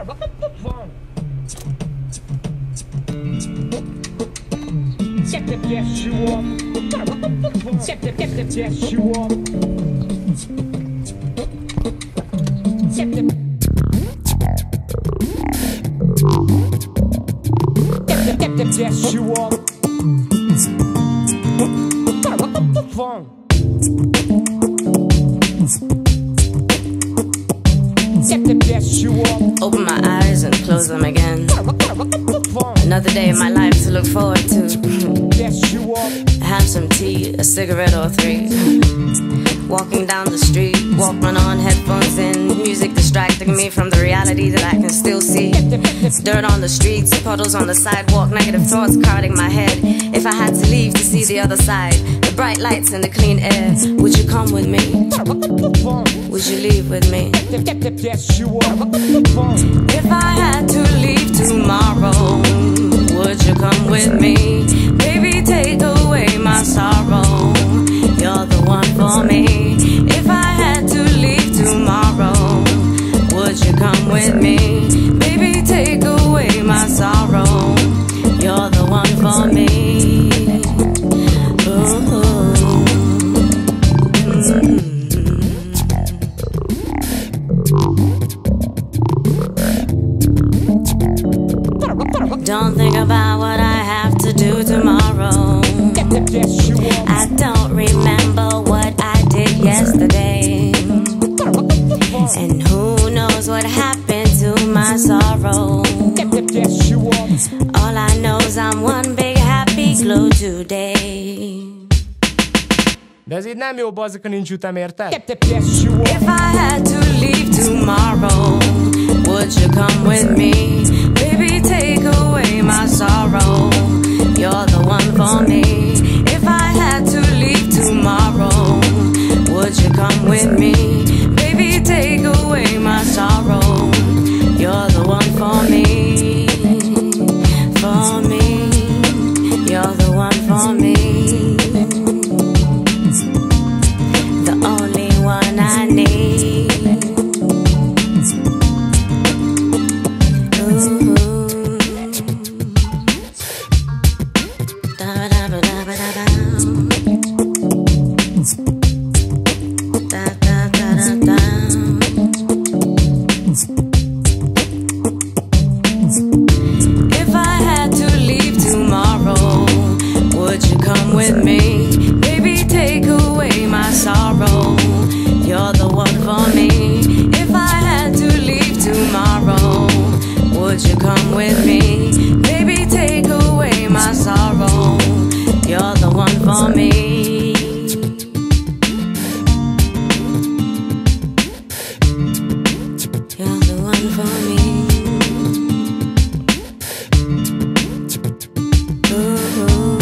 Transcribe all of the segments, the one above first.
Open my eyes and close them again. Another day in my life to look forward to. Have some tea, a cigarette or three. Walking down the street, Walkman on, headphones in, music distracting me from the reality that I can still see. Dirt on the streets, puddles on the sidewalk, negative thoughts crowding my head. If I had to leave to see the other side, the bright lights and the clean air, would you come with me? Would you leave with me? If I had to leave tomorrow, would you come with me? Baby, take away my sorrow. You're the one for me. If I had to leave tomorrow, would you come with me? Baby, take away my sorrow. You're the one for me. Ooh. Don't think about what I have to do tomorrow. I don't remember what I did yesterday, and who knows what happened to my sorrow. All I know is I'm one big happy glow today. De ez így nem jó, bazzik, ha nincs ütem, érted? If I had to leave tomorrow, would you come with me? Baby, take away my sorrow. You're the one for me. If I had to leave tomorrow, would you come with me? Baby, take away my sorrow. You're the one for me. For me. You're the one for me. The only one I need. Ooh. If I had to leave tomorrow, would you come with me? Baby, take away my sorrow. You're the one for me. If I had to leave tomorrow, would you come with me? Baby, take away my sorrow. You're the one for me. You're the one for me. Ooh.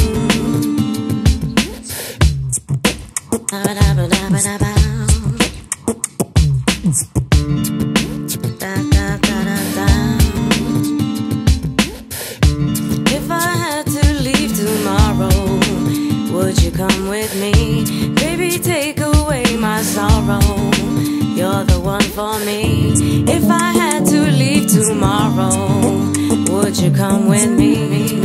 If I had to leave tomorrow, would you come with me? Baby, take away my sorrow. You're the one for me. If I had to leave tomorrow, would you come with me?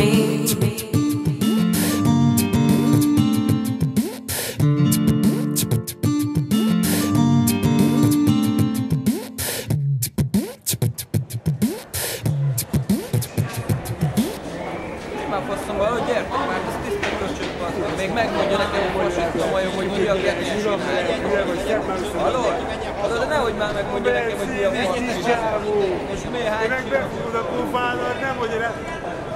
Már faszomba, hogy gyertek már, ez tiszta köcsög van. Még megmondja nekem, hogy most majom, hogy mi a kettős. Hallod? Hallod, de nehogy már megmondja nekem, hogy mi a fasz. Most miért hány ki? Meg megfogod a pofádat, nem hogy